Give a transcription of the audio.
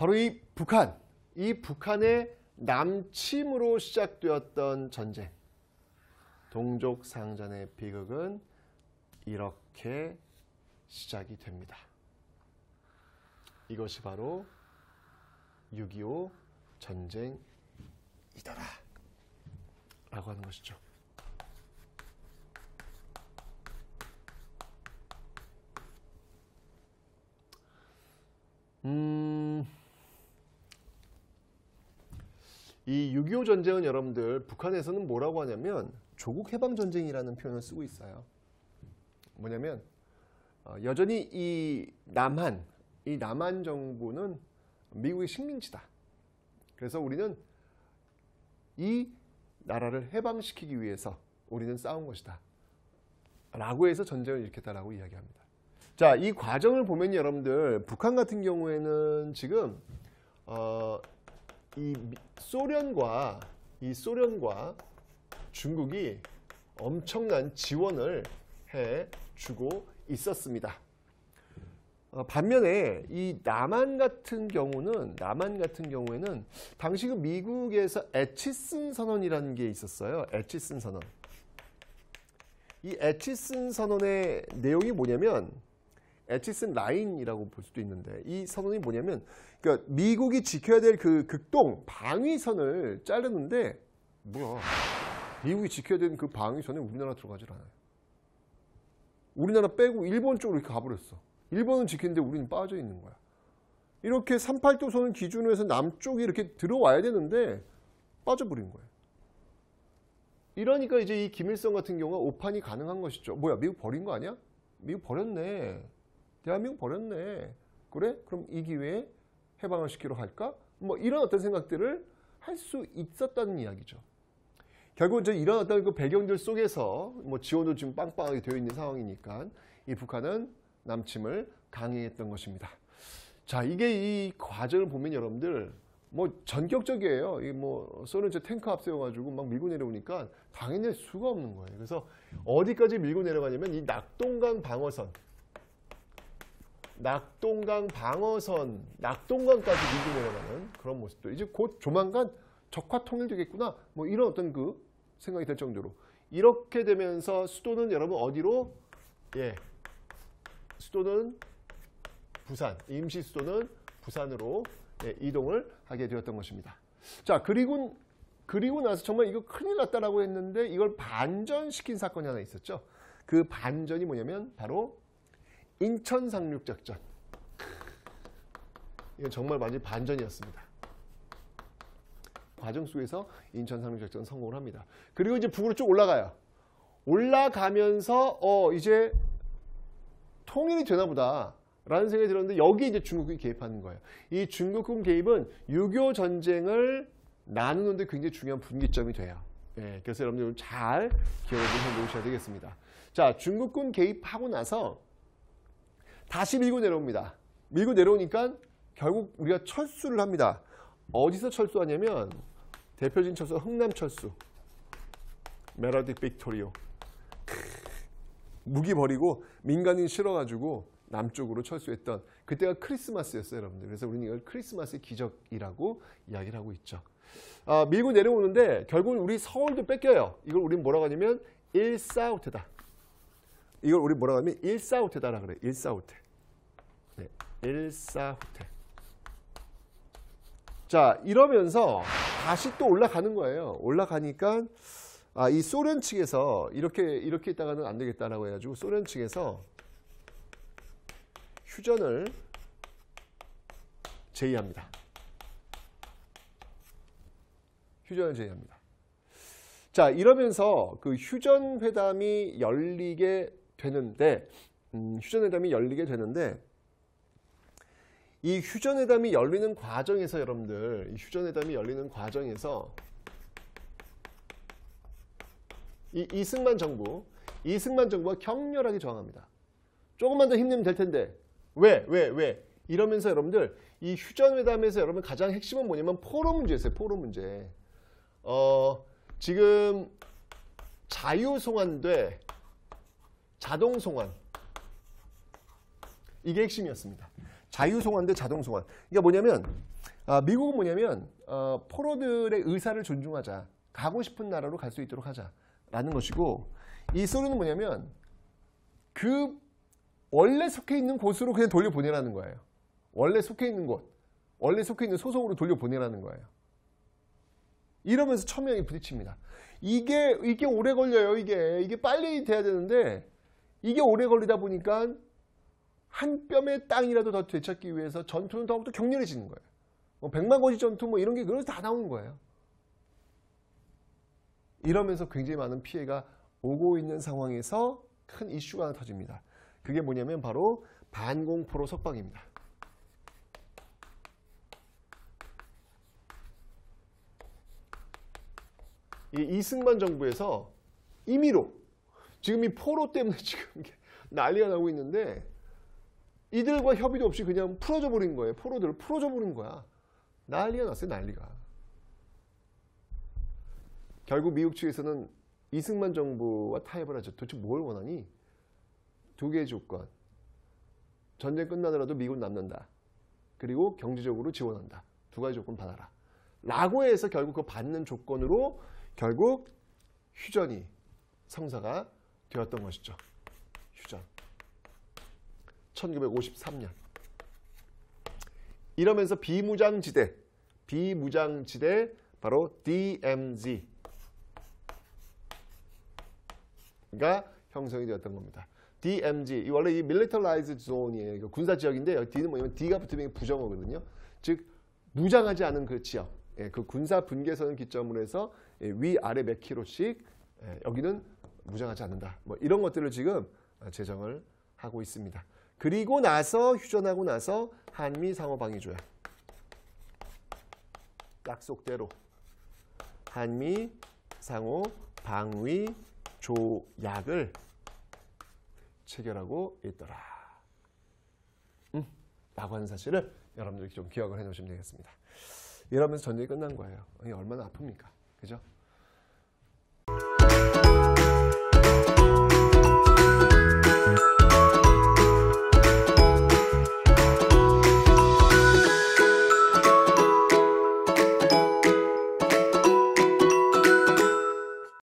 바로 이 북한의 남침으로 시작되었던 전쟁, 동족상전의 비극은 이렇게 시작이 됩니다. 이것이 바로 6.25 전쟁이더라 라고 하는 것이죠. 이 6.25 전쟁은 여러분들 북한에서는 뭐라고 하냐면 조국 해방 전쟁이라는 표현을 쓰고 있어요. 뭐냐면 여전히 이 남한 정부는 미국의 식민지다. 그래서 우리는 이 나라를 해방시키기 위해서 우리는 싸운 것이다 라고 해서 전쟁을 일으켰다라고 이야기합니다. 자, 이 과정을 보면 여러분들 북한 같은 경우에는 지금 이 소련과 중국이 엄청난 지원을 해주고 있었습니다. 반면에 이 남한 같은 경우에는 당시 그 미국에서 애치슨 선언이라는 게 있었어요. 애치슨 선언. 이 애치슨 선언의 내용이 뭐냐면 애치슨 라인이라고 볼 수도 있는데 이 선언이 뭐냐면 그러니까 미국이 지켜야 될 그 극동 방위선을 자르는데 뭐야? 미국이 지켜야 되는 그 방위선에 우리나라 들어가질 않아요. 우리나라 빼고 일본 쪽으로 이렇게 가버렸어. 일본은 지키는데 우리는 빠져 있는 거야. 이렇게 38도선을 기준으로 해서 남쪽이 이렇게 들어와야 되는데 빠져버린 거예요. 이러니까 이제 이 김일성 같은 경우가 오판이 가능한 것이죠. 뭐야, 미국 버린 거 아니야? 미국 버렸네. 대한민국 버렸네. 그래? 그럼 이 기회에 해방을 시키러 할까? 뭐 이런 어떤 생각들을 할 수 있었다는 이야기죠. 결국 이제 이런 어떤 그 배경들 속에서 뭐 지원도 지금 빵빵하게 되어 있는 상황이니까 이 북한은 남침을 강행했던 것입니다. 자, 이게 이 과정을 보면 여러분들 뭐 전격적이에요. 이 뭐 소련 이제 탱크 앞세워가지고 막 밀고 내려오니까 당해낼 수가 없는 거예요. 그래서 어디까지 밀고 내려가냐면 이 낙동강 방어선까지 밀고 내려가는 그런 모습도 이제 곧 조만간 적화 통일되겠구나. 뭐 이런 어떤 그 생각이 들 정도로 이렇게 되면서 수도는 여러분 어디로? 예, 수도는 부산, 임시 수도는 부산으로 이동을 하게 되었던 것입니다. 자, 그리고 나서 정말 이거 큰일 났다라고 했는데 이걸 반전시킨 사건이 하나 있었죠. 그 반전이 뭐냐면 바로 인천 상륙작전. 이건 정말 완전히 반전이었습니다. 과정 속에서 인천 상륙작전 성공을 합니다. 그리고 이제 북으로 쭉 올라가요. 올라가면서 이제 통일이 되나 보다 라는 생각이 들었는데 여기에 이제 중국이 개입하는 거예요. 이 중국군 개입은 6.25 전쟁을 나누는 데 굉장히 중요한 분기점이 돼요. 예, 그래서 여러분들 잘 기억을 좀 해놓으셔야 되겠습니다. 자, 중국군 개입하고 나서 다시 밀고 내려옵니다. 밀고 내려오니까 결국 우리가 철수를 합니다. 어디서 철수하냐면 대표적인 철수 흥남철수. 메라딕 빅토리오. 무기 버리고 민간인 실어가지고 남쪽으로 철수했던 그때가 크리스마스였어요, 여러분들. 그래서 우리는 이걸 크리스마스의 기적이라고 이야기를 하고 있죠. 밀고 내려오는데 결국은 우리 서울도 뺏겨요. 이걸 우리는 뭐라고 하냐면 일사후퇴다. 이걸 우리 뭐라고 하면 일사후퇴다라 그래요. 일사후퇴. 네, 일사후퇴. 자, 이러면서 다시 또 올라가는 거예요. 올라가니까 이 소련 측에서 이렇게 있다가는 안 되겠다라고 해가지고 소련 측에서 휴전을 제의합니다. 휴전을 제의합니다. 자, 이러면서 그 휴전회담이 열리게 되는데, 이 휴전회담이 열리는 과정에서 여러분들, 이 이승만 정부가 격렬하게 저항합니다. 조금만 더 힘내면 될 텐데. 왜? 이러면서 여러분들 이 휴전회담에서 여러분 가장 핵심은 뭐냐면 포로 문제였어요. 포로 문제. 지금 자유송환 돼 자동송환. 이게 핵심이었습니다. 자유송환 돼 자동송환. 그러니까 뭐냐면 미국은 뭐냐면 포로들의 의사를 존중하자. 가고 싶은 나라로 갈 수 있도록 하자라는 것이고, 이 소리는 뭐냐면 그 원래 속해 있는 곳으로 그냥 돌려보내라는 거예요. 원래 속해 있는 곳, 원래 속해 있는 소속으로 돌려보내라는 거예요. 이러면서 첨예하게 부딪힙니다. 이게 오래 걸려요. 이게 빨리 돼야 되는데 이게 오래 걸리다 보니까 한 뼘의 땅이라도 더 되찾기 위해서 전투는 더욱더 격렬해지는 거예요. 뭐 백만고지 전투 뭐 이런 게 그래서 다 나오는 거예요. 이러면서 굉장히 많은 피해가 오고 있는 상황에서 큰 이슈가 하나 터집니다. 그게 뭐냐면 바로 반공포로 석방입니다. 이 이승만 정부에서 임의로 지금 이 포로 때문에 지금 난리가 나고 있는데 이들과 협의도 없이 그냥 풀어줘 버린 거예요. 포로들을 풀어줘 버린 거야. 난리가 났어요. 난리가. 결국 미국 측에서는 이승만 정부와 타협을 하죠. 도대체 뭘 원하니? 두 개의 조건. 전쟁 끝나더라도 미국은 남는다. 그리고 경제적으로 지원한다. 두 가지 조건 받아라. 라고 해서 결국 그 받는 조건으로 결국 휴전이 성사가 되었던 것이죠. 휴전. 1953년. 이러면서 비무장지대 바로 DMZ가 형성이 되었던 겁니다. DMZ, 원래 이 Militarized Zone이에요. 군사지역인데 D는 뭐냐면 D가 붙으면 부정어거든요. 즉 무장하지 않은 그 지역, 그 군사 분계선을 기점으로 해서 위아래 몇 킬로씩 여기는 무장하지 않는다. 뭐 이런 것들을 지금 제정을 하고 있습니다. 그리고 나서 휴전하고 나서 한미 상호 방위 조약 약속대로 한미 상호 방위 조약을 체결하고 있더라. 라고 하는 사실을 여러분들이 좀 기억을 해 놓으시면 되겠습니다. 이러면서 전쟁이 끝난 거예요. 이게 얼마나 아픕니까? 그죠?